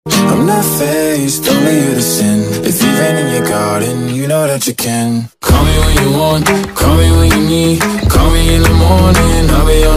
I'm not faced, only you to sin. If you've been in your garden, you know that you can. Call me when you want, call me when you need. Call me in the morning, I'll be on